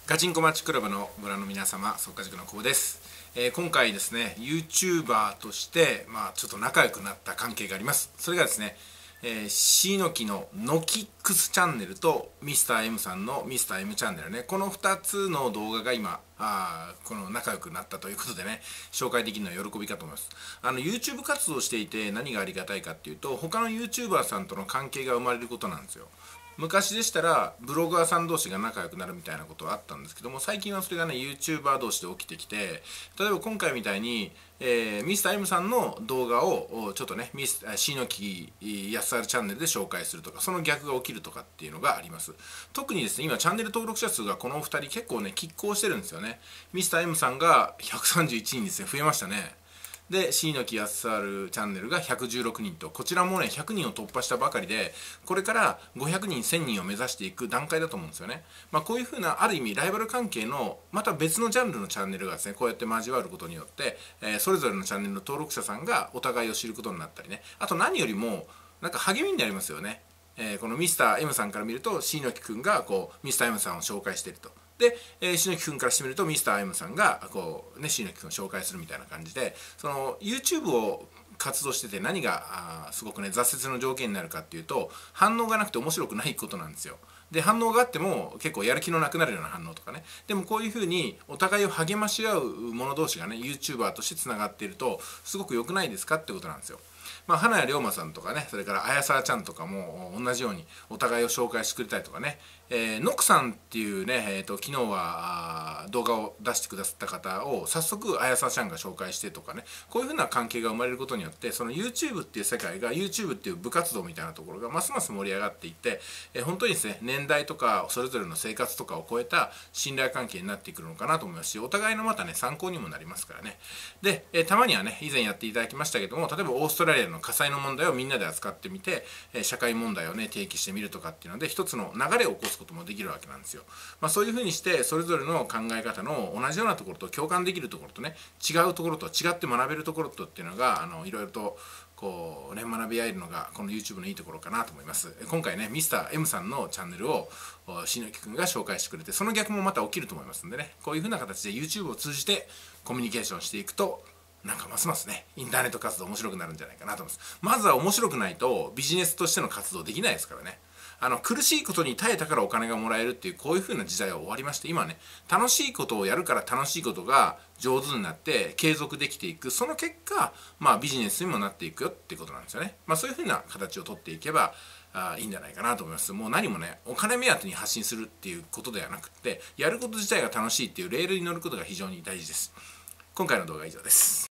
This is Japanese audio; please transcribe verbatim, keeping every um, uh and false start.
ガチンコマッチクラブの村の皆様、速稼塾の久保です。えー、今回ですね、YouTuber として、まあ、ちょっと仲良くなった関係があります。それがですね、えー、シーノキのノキックスチャンネルと ミスターエム さんの ミスターエム チャンネルね、このふたつの動画が今、あこの仲良くなったということでね、紹介できるのは喜びかと思います。あの YouTube 活動していて何がありがたいかっていうと、他の YouTuber さんとの関係が生まれることなんですよ。昔でしたらブロガーさん同士が仲良くなるみたいなことはあったんですけども、最近はそれがね YouTuber 同士で起きてきて、例えば今回みたいに、えー、ミスターエム さんの動画をちょっとねミスシーノキやすあるチャンネルで紹介するとか、その逆が起きるとかっていうのがあります。特にですね、今チャンネル登録者数がこのお二人結構ね拮抗してるんですよね。ミスターエム さんがひゃくさんじゅういちにんですね、増えましたね。で、シーノキやすあるチャンネルがひゃくじゅうろくにんと、こちらもね、ひゃくにんを突破したばかりで、これからごひゃくにん、せんにんを目指していく段階だと思うんですよね。まあ、こういうふうな、ある意味、ライバル関係の、また別のジャンルのチャンネルがですね、こうやって交わることによって、えー、それぞれのチャンネルの登録者さんがお互いを知ることになったりね、あと何よりも、なんか励みになりますよね。えー、このミスターエム さんから見ると、シーノキ君がこうミスターエム さんを紹介していると。で、えー、しのきくんからしてみるとミスターエム さんがこうねしのきくんを紹介するみたいな感じで、その YouTube を活動してて何があすごくね挫折の条件になるかっていうと、反応がなくて面白くないことなんですよ。で、反応があっても結構やる気のなくなるような反応とかね。でもこういうふうにお互いを励まし合う者同士がね YouTuber としてつながっているとすごく良くないですかってことなんですよ。まあ、花谷龍馬さんとかね、それから綾沢ちゃんとかも同じようにお互いを紹介してくれたりとかね、えー、ノクさんっていうね、えーと、昨日は動画を出してくださった方を早速綾沢ちゃんが紹介してとかね、こういうふうな関係が生まれることによって、その YouTube っていう世界が YouTube っていう部活動みたいなところがますます盛り上がっていって、えー、本当にですね、年代とかそれぞれの生活とかを超えた信頼関係になってくるのかなと思いますし、お互いのまたね参考にもなりますからね。で、えー、たまにはね、以前やっていただきましたけども、例えばオーストラリアの火災の問題をみんなで扱ってみて、社会問題をね提起してみるとかっていうので一つの流れを起こすこともできるわけなんですよ。まあ、そういうふうにしてそれぞれの考え方の同じようなところと共感できるところとね、違うところと違って学べるところとっていうのがあのいろいろとこうね学び合えるのがこの YouTube のいいところかなと思います。今回ね ミスターエム さんのチャンネルをしのきくんが紹介してくれて、その逆もまた起きると思いますんでね、こういうふうな形で YouTube を通じてコミュニケーションしていくと、なんかますますねインターネット活動面白くなるんじゃないかなと思います。まずは面白くないとビジネスとしての活動できないですからね。あの苦しいことに耐えたからお金がもらえるっていう、こういう風な時代は終わりまして、今ね楽しいことをやるから楽しいことが上手になって継続できていく、その結果まあビジネスにもなっていくよっていうことなんですよね。まあそういう風な形をとっていけばあいいんじゃないかなと思います。もう何もねお金目当てに発信するっていうことではなくて、やること自体が楽しいっていうレールに乗ることが非常に大事です。今回の動画は以上です。